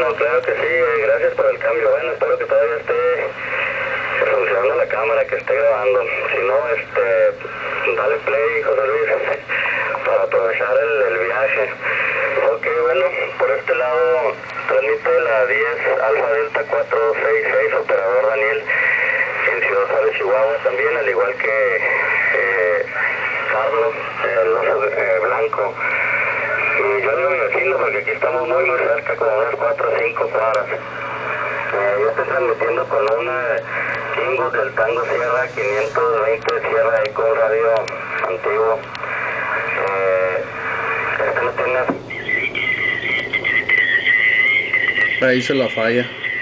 claro que sí, gracias por el cambio. Bueno, espero que todavía esté funcionando la cámara, que esté grabando. Si no, dale play, José Luis, para aprovechar el viaje. Ok, bueno, por este lado transmite la 10 Alfa Delta 466, operador Daniel, en Ciudad Juárez, Chihuahua también, al igual que Carlos, el oso Blanco. Y yo digo mi vecino porque aquí estamos muy cerca, como unas 4 o 5 cuadras. Yo estoy transmitiendo con una Kingo del Tango Sierra 520 Sierra Eco Radio antiguo. No tiene... Ahí se la falla.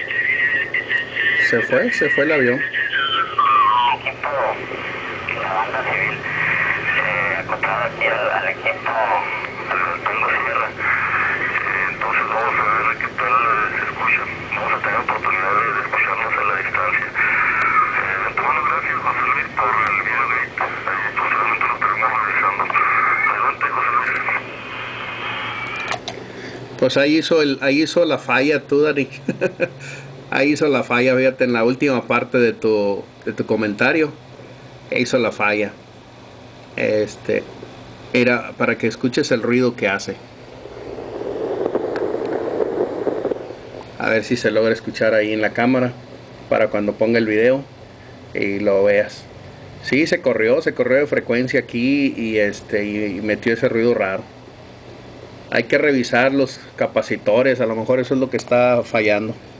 Se fue el avión. Equipo, la banda civil, acoplada aquí al equipo del Tango Sierra. Entonces vamos a ver qué tal se escucha. Vamos a tener oportunidad de escucharnos a la distancia. De antemano, gracias, José Luis, por el video de posiblemente lo estaremos revisando. Adelante, José Luis. Pues ahí hizo la falla tú, Dani. Ahí hizo la falla, fíjate, en la última parte de tu comentario. Hizo la falla. Era para que escuches el ruido que hace. A ver si se logra escuchar ahí en la cámara para cuando ponga el video y lo veas. Sí, se corrió de frecuencia aquí y metió ese ruido raro. Hay que revisar los capacitores, a lo mejor eso es lo que está fallando.